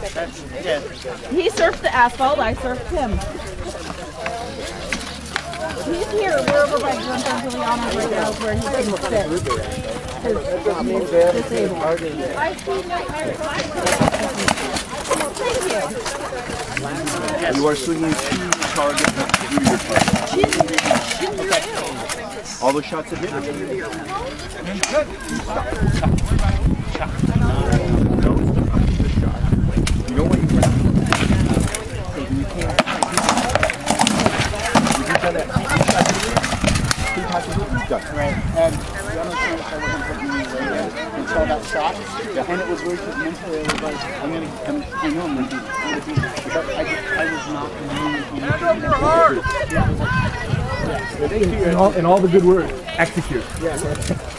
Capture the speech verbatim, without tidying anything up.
That's, yeah. He surfed the asphalt, I surfed him. He's here, we're over by Grand Juliana right now, where he can sit. He's disabled. I see my Thank you. You are swinging two targets through your punch. All those shots have hit. You don't want you to you can't. You've done that. Two passes, you've done. Right. And the other thing I wasn't putting me right there until that shot. Yeah. And it was weird because mentally I was like, I'm going to, I'm, I know I'm going to be, I'm going to be, but I, just, I was not moving. Stand up for hard! Yeah, I was like, yeah. In all, in all the good words, execute. Yeah.